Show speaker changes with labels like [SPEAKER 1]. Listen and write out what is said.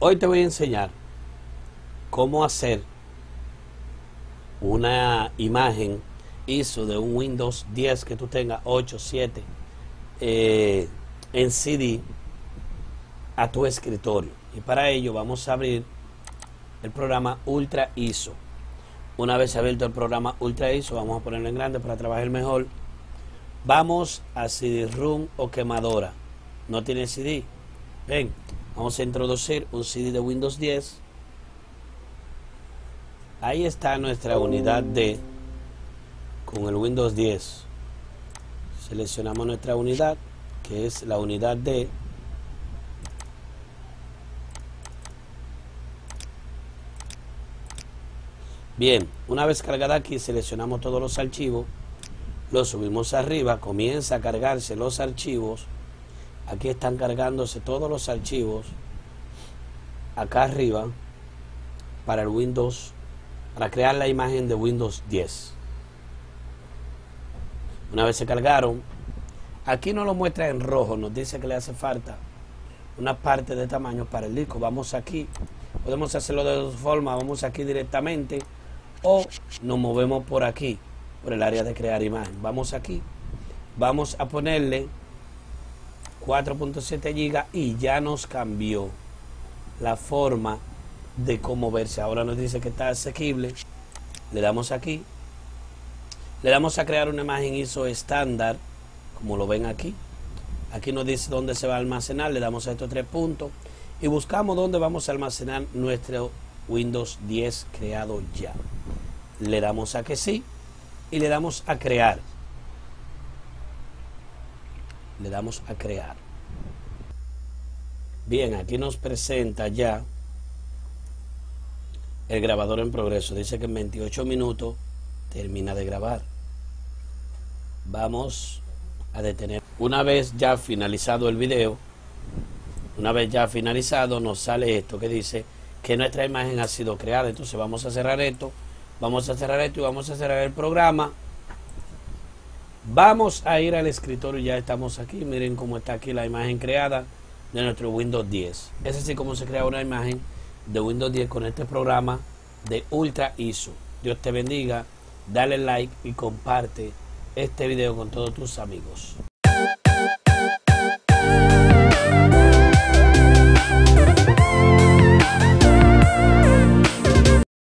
[SPEAKER 1] Hoy te voy a enseñar cómo hacer una imagen ISO de un Windows 10 que tú tengas 8, 7 en CD a tu escritorio. Y para ello vamos a abrir el programa Ultra ISO. Una vez abierto el programa Ultra ISO, vamos a ponerlo en grande para trabajar mejor. Vamos a CD-ROM o quemadora. No tiene CD. Ven, vamos a introducir un CD de Windows 10. Ahí está nuestra unidad D con el Windows 10. Seleccionamos nuestra unidad, que es la unidad D. Bien, una vez cargada aquí, seleccionamos todos los archivos, los subimos arriba, comienza a cargarse los archivos. Aquí están cargándose todos los archivos acá arriba para el Windows, para crear la imagen de Windows 10. Una vez se cargaron, aquí nos lo muestra en rojo, nos dice que le hace falta una parte de tamaño para el disco. Vamos aquí, podemos hacerlo de dos formas, vamos aquí directamente o nos movemos por aquí, por el área de crear imagen. Vamos aquí, vamos a ponerle 4.7 GB y ya nos cambió la forma de cómo verse. Ahora nos dice que está asequible. Le damos aquí, le damos a crear una imagen ISO estándar, como lo ven aquí. Aquí nos dice dónde se va a almacenar. Le damos a estos 3 puntos y buscamos dónde vamos a almacenar nuestro Windows 10 creado ya. Le damos a que sí y le damos a crear. Le damos a crear. Bien, aquí nos presenta ya el grabador en progreso. Dice que en 28 minutos termina de grabar. Vamos a detener. Una vez ya finalizado el video, una vez ya finalizado, nos sale esto que dice que nuestra imagen ha sido creada. Entonces vamos a cerrar esto, vamos a cerrar esto y vamos a cerrar el programa. Vamos a ir al escritorio, ya estamos aquí. Miren cómo está aquí la imagen creada de nuestro Windows 10. Es así como se crea una imagen de Windows 10 con este programa de Ultra ISO. Dios te bendiga, dale like y comparte este video con todos tus amigos.